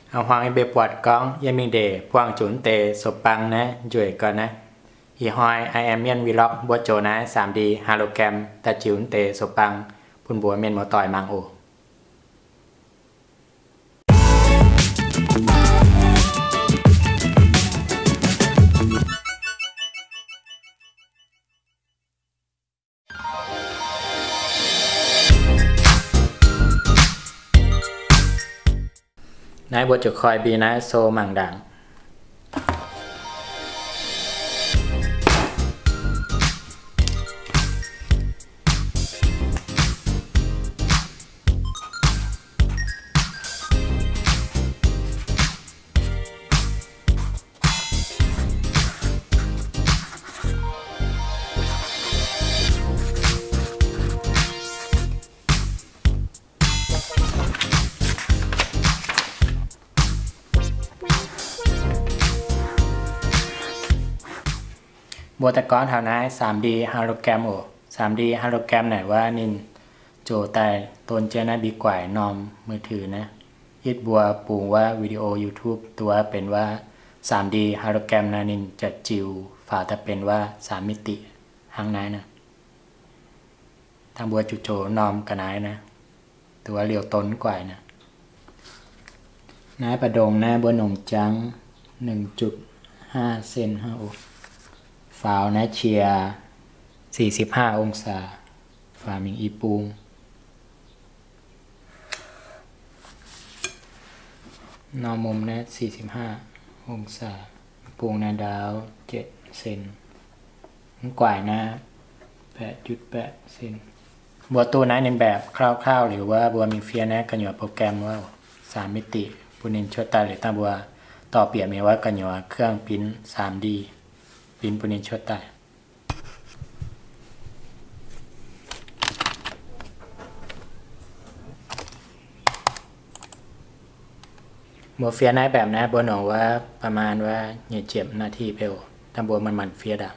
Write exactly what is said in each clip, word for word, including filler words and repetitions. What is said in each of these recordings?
เอาhoàng ai bề bọt con yên mình để quang chuẩn tề sụp băng nè rồi còn nèอีฮอยไอแอมเมียนวีล็อกบัวโจนะ ทรี ดี ฮาโลแกรมตาจิ๋วเตสปังพุ่นบัวเมียนหมอต่อยมังโอนายบัวจุคอยบีนะโซมังดังบัวตะก้อนแถวนั้น ทรี ดี ฮาโลแกรมโอ ทรี ดี ฮาโลแกรมไหนว่านินโจแต่ตนเจนะบีกว่ายนอมมือถือนะยิดบัวปูว่าวิดีโอ YouTube ตัวเป็นว่า ทรี ดี ฮาโลแกรมนานินจะจิวฝาถ้าเป็นว่าสามมิติหางนายนะทางบัวจุโจนอมกับนายนะตัวเหลียวต้นกว่ายนะนายประดงนะบัวหนงจัง หนึ่งจุดห้า เซนห้าโอฟาวนะเชียร์สี่สิบห้าองศาฟามิงอีปูงนอมุมนะสี่สิบห้าองศาปูงนะดาวเจ็ดเซนกว่ายนะแปดจุดแปดเซนบัวตัวนั้นในแบบคร่าวๆหรือว่าบัวมีเฟียนะกันหยอโปรแกรมว่าสามมิติปุนินชดตาหรือตาบัวต่อเปรียบมีว่ากันหยอเครื่องพิมพ์ ทรี ดีพิมพ์ปุนินชดตาบัวเฟียนะแบบนะบัวหนองว่าประมาณว่าเหยียดเจ็บหน้าที่เพลตาบัวมันมันเฟียดอ่ะ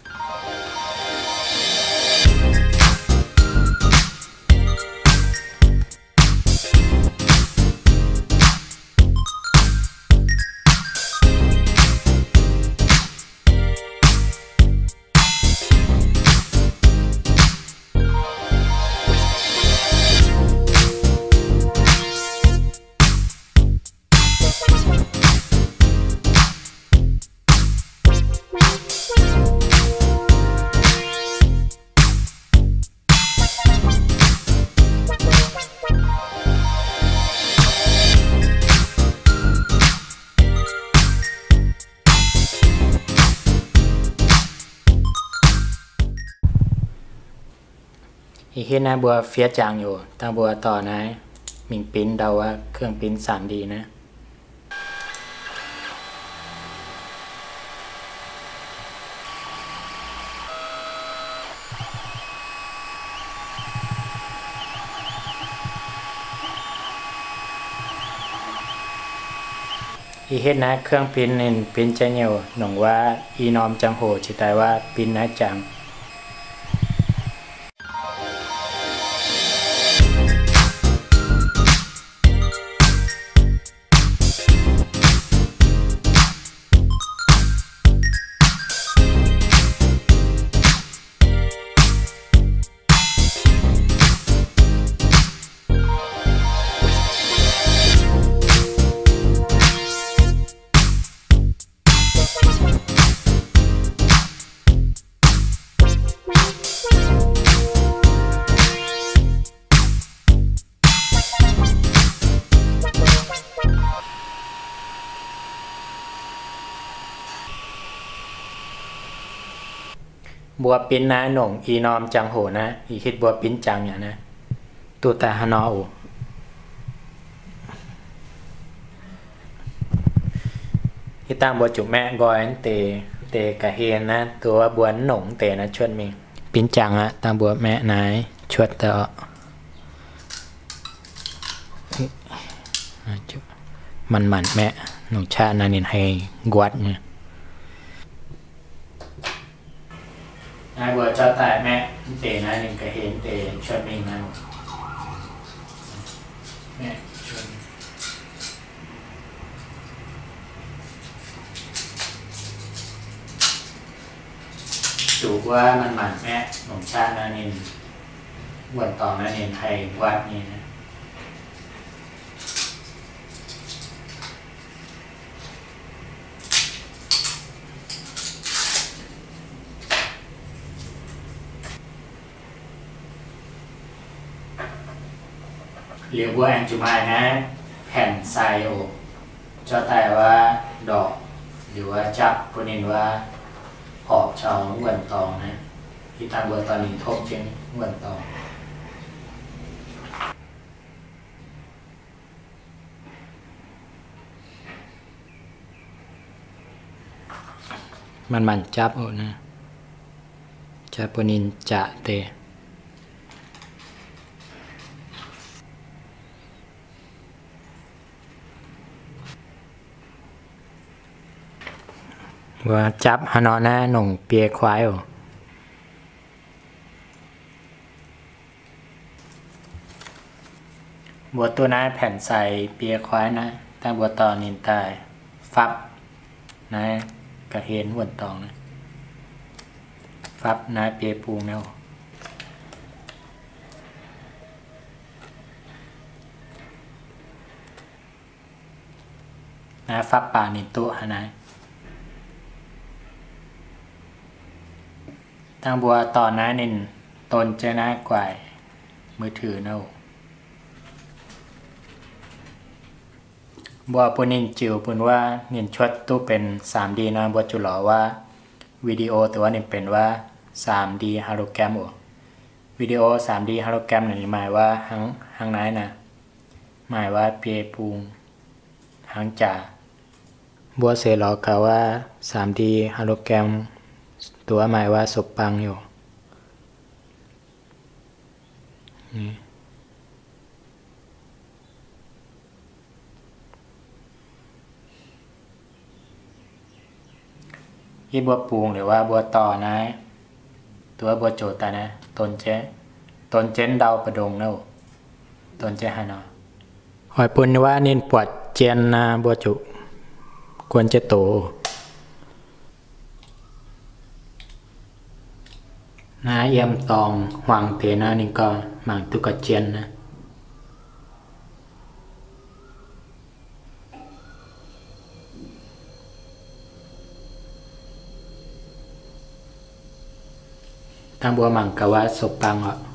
อีกที่นะบัวเฟียจางอยู่ตั้งบัวต่อนะมิงปิ้นเดาว่าเครื่องปิ้น ทรี ดีนะอีเฮ็ดนะเครื่องปิ้นนินปิ้นจะเหนียวหนงว่าอีนอมจังโหจิตายว่าปิ้นนะจังบัวปิ้นนะหนงอีนอมจังโหนะอีคิดบัวปิ้นจังอย่างนะตัวตาฮานออูฮิตามบัวจุแม่กอยเตเตกะเฮนนะตัวบัวหนงเตนะชวดมีปิ้นจังอะตามบัวแม่นายชวดต่อมันมันแม่หนูชานานินให้กวดเนี่ยนายบัวเจ้าตายแม่เตนะหนึ่งกะเฮนเตชวดมีนะแม่ชวดว่ามันหมันแม่หนมชาตินานินบวนตองนานินไทยวัดนี่นะเรียกว่าแองจูมานะแผ่นไซโอเจ้าแต่ว่าดอกหรือว่าจับพวกนี้ว่าหอบชาวหวนตองนะที่ทางบัวตอนนี้ทบเช่นหวนตองมันมันจับโอนะจับพวกนี้จะเตะว่าจับฮานอหน้าหน่งเปียควายโอบัวตัวน้าแผ่นใสเปียควายนะตั้งบัวตอนินตายฟับนะกระเห็นหวนตองนะฟับนะเปียปูงแนวนะฟับป่านินตัวฮะนะตั้งบัวต่อน้านินตนเจน้ากวายมือถือเนาบัวปุ่นินจิ๋วปุ่นว่านินชดตู้เป็น สามดี นะบัวจุหลอว่าวิดีโอแต่ว่านินเป็นว่า สามดี ฮาโลแกรมโอวิดีโอ สามดี ฮาโลแกรมนี่หมายว่าหังหังไหนนะหมายว่าเปียปูงหังจ่าบัวเสหลอกเขาว่า สามดี ฮาโลแกรมตัวหมายว่าศพปังอยู่นี่ยี่บัวปูงหรือว่าบัวต่อนะตัวบัวโจตานะตนเจตนเจนเดาประดงเนาตนเจฮานอหอยปุ่นว่านินปวดเจนนะบัวจุควรจะโตนะเยี่ยมตองหวังเตนะนี่ก็หมังตุกเจียนนะตั้งบัวหมังกะว่าศพปังอ่ะ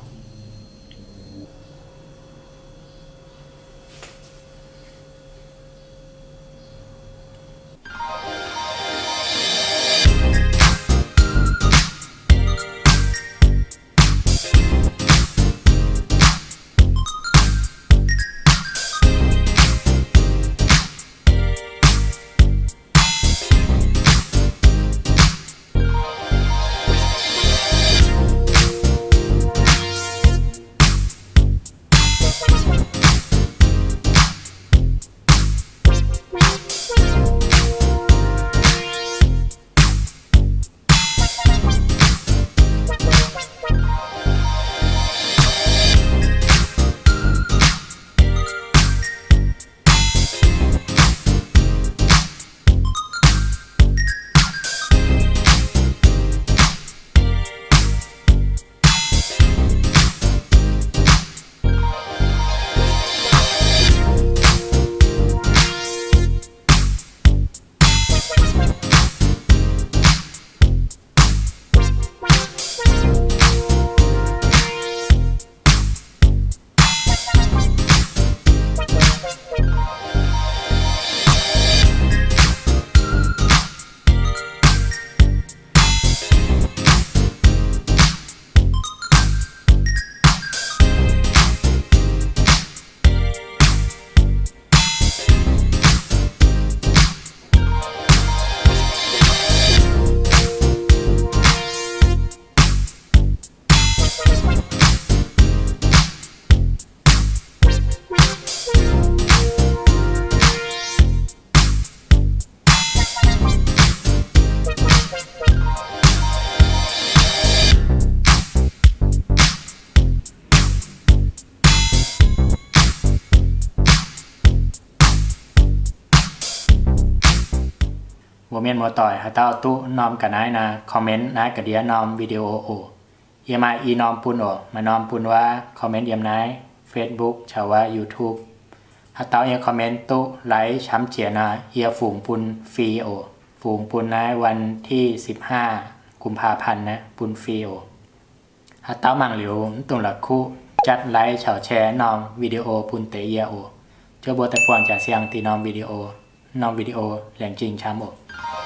บ่แม่นบ่ต่อยหาเต้าตุนอมกันนายนะคอมเมนต์นายกะเดียนอมวิดีโอโอเอียมาอีนอมปุ่นโอมานอมปุ่นว่าคอมเมนต์เอียมนาย Facebook ชาวว่า YouTube หาเต้าเอียคอมเมนต์ตุไลค์ช้ำเจียนะเอียฝูงปุ่นฟรีโอฝูงปุ่นนายวันที่สิบห้ากุมภาพันธ์นะปุ่นฟรีโอหาเต้ามังเหลียวตุ่งหลักคู่จัดไลค์เฉาแชร์นอมวิดีโอปุ่นเตเอียโอเจ้าบัวแต่ปวนจากเสียงตีนอมวิดีโอนอมวิดีโอแหล่งจริงช้ำโอ